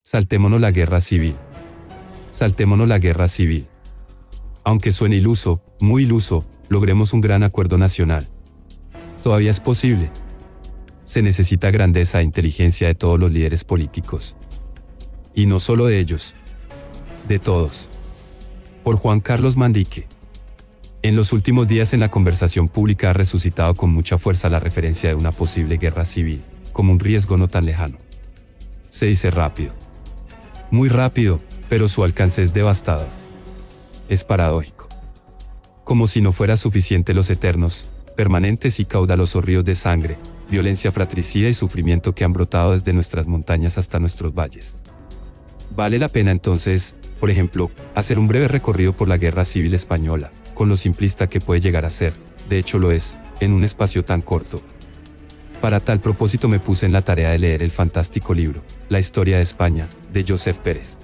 Saltémonos la guerra civil. Saltémonos la guerra civil. Aunque suene iluso, muy iluso, logremos un gran acuerdo nacional. Todavía es posible. Se necesita grandeza e inteligencia de todos los líderes políticos. Y no solo de ellos. De todos. Por Juan Carlos Manrique. En los últimos días en la conversación pública ha resucitado con mucha fuerza la referencia de una posible guerra civil, como un riesgo no tan lejano. Se dice rápido. Muy rápido, pero su alcance es devastador. Es paradójico. Como si no fuera suficiente los eternos, permanentes y caudalosos ríos de sangre, violencia fratricida y sufrimiento que han brotado desde nuestras montañas hasta nuestros valles. Vale la pena entonces, por ejemplo, hacer un breve recorrido por la Guerra Civil Española, con lo simplista que puede llegar a ser, de hecho lo es, en un espacio tan corto. Para tal propósito me puse en la tarea de leer el fantástico libro, La Historia de España, de Joseph Pérez.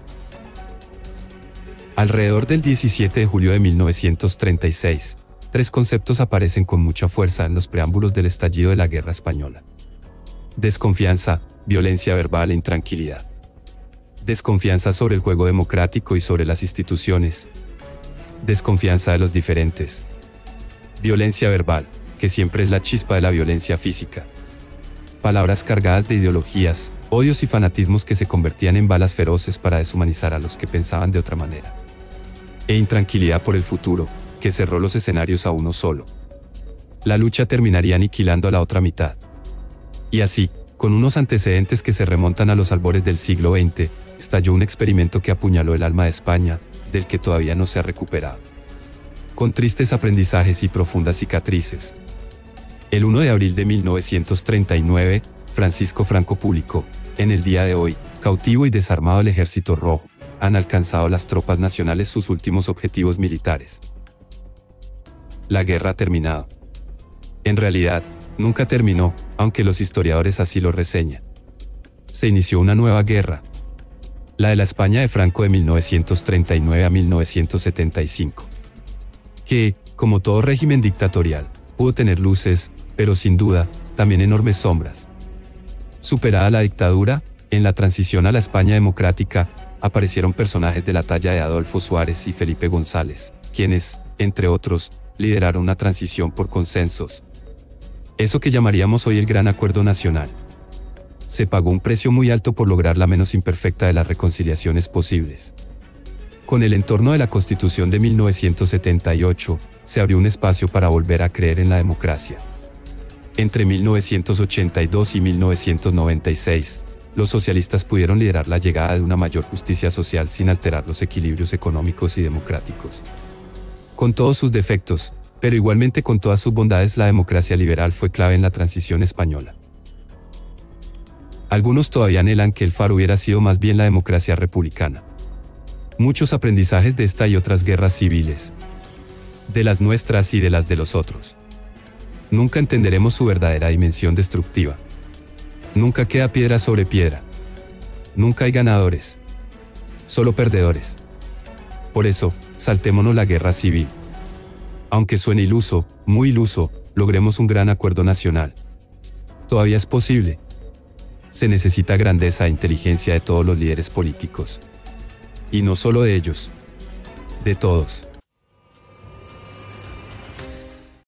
Alrededor del 17 de julio de 1936, tres conceptos aparecen con mucha fuerza en los preámbulos del estallido de la Guerra Española. Desconfianza, violencia verbal e intranquilidad. Desconfianza sobre el juego democrático y sobre las instituciones. Desconfianza de los diferentes. Violencia verbal, que siempre es la chispa de la violencia física. Palabras cargadas de ideologías, odios y fanatismos que se convertían en balas feroces para deshumanizar a los que pensaban de otra manera. E intranquilidad por el futuro, que cerró los escenarios a uno solo. La lucha terminaría aniquilando a la otra mitad. Y así, con unos antecedentes que se remontan a los albores del siglo XX, estalló un experimento que apuñaló el alma de España, del que todavía no se ha recuperado. Con tristes aprendizajes y profundas cicatrices. El 1 de abril de 1939, Francisco Franco publicó, en el día de hoy, cautivo y desarmado el Ejército Rojo, han alcanzado las tropas nacionales sus últimos objetivos militares. La guerra ha terminado. En realidad, nunca terminó, aunque los historiadores así lo reseñan. Se inició una nueva guerra. La de la España de Franco de 1939 a 1975. Que, como todo régimen dictatorial, pudo tener luces, pero sin duda, también enormes sombras. Superada la dictadura, en la transición a la España democrática, aparecieron personajes de la talla de Adolfo Suárez y Felipe González, quienes, entre otros, lideraron una transición por consensos. Eso que llamaríamos hoy el Gran Acuerdo Nacional. Se pagó un precio muy alto por lograr la menos imperfecta de las reconciliaciones posibles. Con el entorno de la Constitución de 1978, se abrió un espacio para volver a creer en la democracia. Entre 1982 y 1996, los socialistas pudieron liderar la llegada de una mayor justicia social sin alterar los equilibrios económicos y democráticos. Con todos sus defectos, pero igualmente con todas sus bondades, la democracia liberal fue clave en la transición española. Algunos todavía anhelan que el faro hubiera sido más bien la democracia republicana. Muchos aprendizajes de esta y otras guerras civiles. De las nuestras y de las de los otros. Nunca entenderemos su verdadera dimensión destructiva. Nunca queda piedra sobre piedra. Nunca hay ganadores. Solo perdedores. Por eso, saltémonos la guerra civil. Aunque suene iluso, muy iluso, logremos un gran acuerdo nacional. Todavía es posible. Se necesita grandeza e inteligencia de todos los líderes políticos. Y no solo de ellos. De todos.